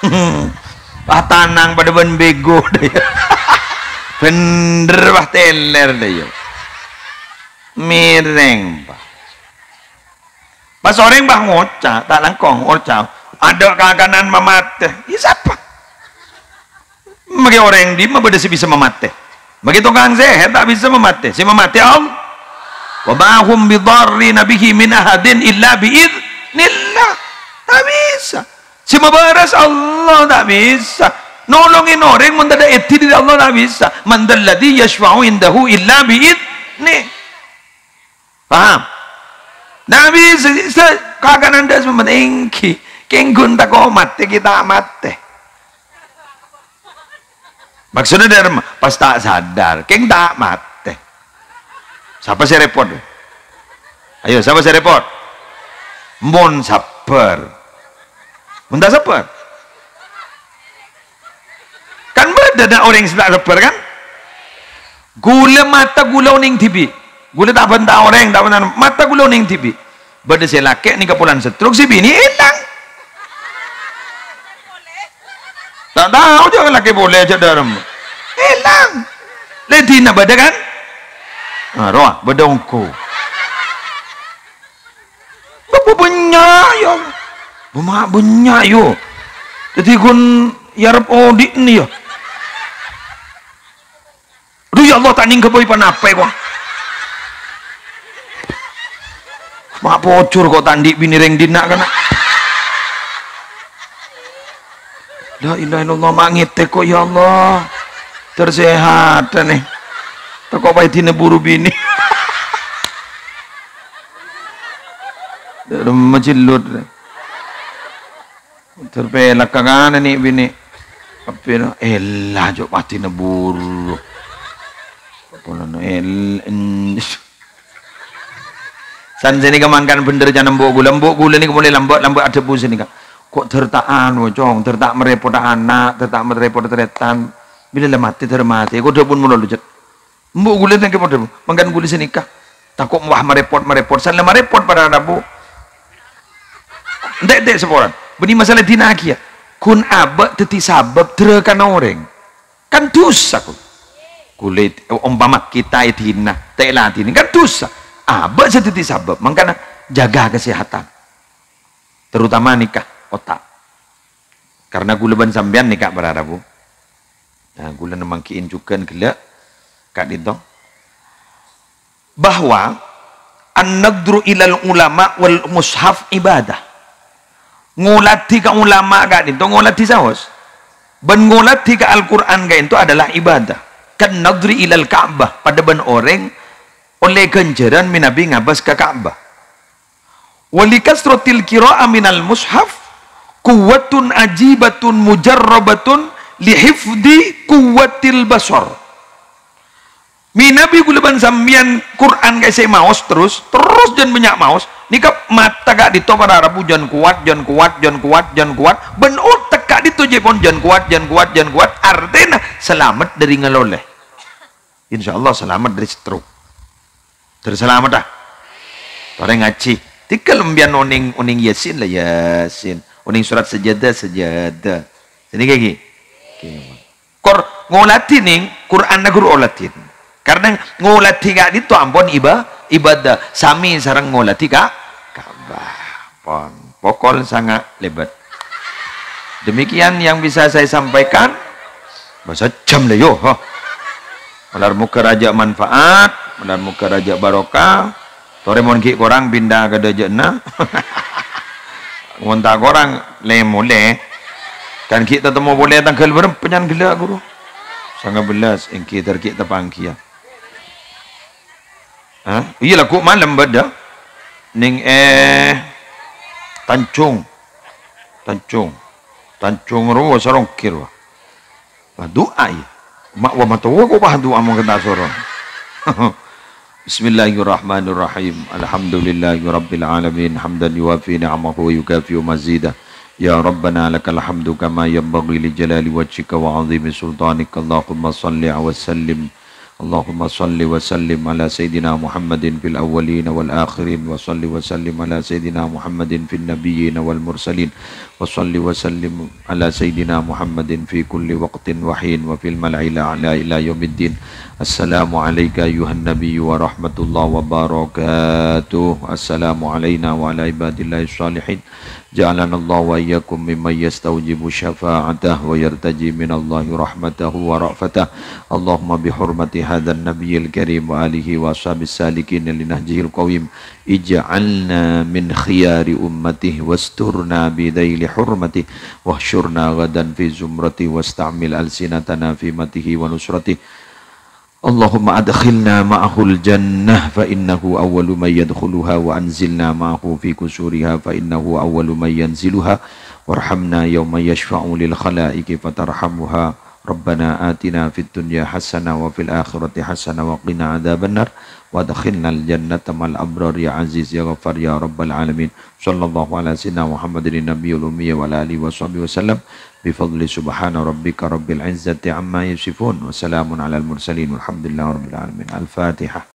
ah tanang pada ben bego deh bener bah teler deh miring bah pas orang bah ngocah tak langkong ngocah ada kakanan memate ya siapa bagi orang di mah beda si bisa memate bagi tukang seher tak bisa memate si memate Allah wa ba'hum bidarri nabihi min ahadin illa biidnillah tak bisa si mabaras Allah tak bisa nolongin orang mun tada eti di Allah tak bisa man dalladhi yashfa'u indahu illa biidni paham nabi kagak nanda semua engki kenggun tak kau mati kita mati maksudnya dari pas tak sadar keng tak mati siapa sih repot ayo siapa sih repot mon sabar mun tak sabar kan beda ada orang yang tidak sabar kan gula mata gula ning tibi gula tak benda orang tak benda mata gula ning tibi beda si laki ni kepulan setruk si bini hilang tak tahu jangan laki boleh aja dalam hilang ledina beda kan ah roh beda ongko apa banyak ya banyak banyak yo jadi kun yarap audit ni ya aduh ya Allah tak ning keboy panape kok mak bocor kok tandi bini reng dina kana la ilaha illallah mangite kok ya Allah tersehat nih tak kok bae dina buru bini dalam majilut terpelak kagana nih bini apa elah jok pati neburu apa no el san sini kemangkan bener jangan mbok gula mbok gula ni boleh lambok lambok ada bu sini kak kok tertaan wocong tertak merepot anak tertak merepot teretan bila lah mati termati kok dah pun mula lujet mbok gula ni kemana bu mangkan gula sini kak takut wah merepot merepot san lama repot pada rabu ndek dek seporan beni masalah dinakia kun abak teti sabab terakan orang kan dosa kok kulit umpama kita itina telat ini kan dosa abak setiti sabab makanya jaga kesehatan terutama nikah otak karena gula ban sambian nikah berarabu nah gula nemangkiin juga gila kak ditong bahwa an-nadru ilal ulama wal mushaf ibadah ngulati ka ulama kak ditong ngulati sawas ban ngulati ka Al-Quran kak itu adalah ibadah kan nadri ilal Ka'bah pada ban orang oleh ganjaran minabi ngabas ke Ka'bah walikasrotil kira'ah minal mushaf kuwatun ajibatun mujarrabatun lihifdi kuwatil basar minabi gulaban sambian Quran kayak saya maos terus terus jangan banyak maos nikah mata gak dito pada Arabu jangan kuat jangan kuat jangan kuat jangan kuat ben otak gak dito jepon jangan kuat jangan kuat jangan kuat artinya selamat dari ngeloleh insyaallah selamat dari stroke terselamat dah orang ngaji tiga lembian oning oning yasin lah yasin oning surat sejadah sejadah ini kayak gini kor ngolati nih Quran nagur olatin karena ngolati gak itu ampun iba ibadah sami sarang ngolati kak Ka'bah pon pokol sangat lebat demikian yang bisa saya sampaikan bahasa jam lah yo malar muka raja manfaat malar muka raja barokah toremon ki korang pindah ke dajana ngonta korang le mole kan kita temu boleh tanggal berapa penyan gila guru sangat belas engki terki tepangkia ha iya lah kok malam beda ning eh tancung tancung tancung ro sarong kirwa doa ya mak wa matawa ko pa doa mo kata soro Bismillahirrahmanirrahim alhamdulillahirabbil alamin hamdan yuwafi ni'amahu wa yukafi mazidah ya rabbana lakal hamdu kama yanbaghi li jalali wajhika wa 'azimi sultanika allahumma shalli wa sallim Allahumma salli wa sallim ala Sayyidina Muhammadin fil awwalin wal akhirin wa salli wa sallim ala Sayyidina Muhammadin fil nabiyyin wal mursalin wa salli wa sallim ala Sayyidina Muhammadin fi kulli waqtin wa hin wa fil mal'il a'la ila yaumiddin. Assalamu alayka ayuhan nabiyyu wa rahmatullahi wa barakatuh. Assalamu alayna wa ala ibadillahi shalihin. Ja'alana Allah wa iyyakum mimman yastawjibu syafa'atah wa yartaji minallahi rahmatahu wa ra'fatah. Allahumma bihurmati hadzal nabiyil karim wa alihi wa ashabis salikin linahjihil qawim ij'alna min khiyari ummatihi wasturna bidaili hurmatihi wahsyurna gadan fi zumratihi wasta'mil alsinatana fi matihi wa nusratihi. Allahumma adkhilna ma'ahul jannah fa innahu awwalu man yadkhuluha wa anzilna ma'ahu fi kusuriha fa innahu awwalu man yanziluha warhamna yawma yashfa'u lil khalaiqi fatarhamuha. Rabbana atina fid dunya hasanah wa fil akhirati hasanah wa qina adzabannar wa adkhilnal jannata mal abrar ya aziz ya ghaffar ya rabbal alamin. Sallallahu ala sayyidina Muhammadin nabiyil ummi wa ala alihi wa sahbihi wasallam bifadli subhana rabbika rabbil izzati amma yasifun wa salamun alal mursalin walhamdulillahi rabbil alamin. Al-Fatihah.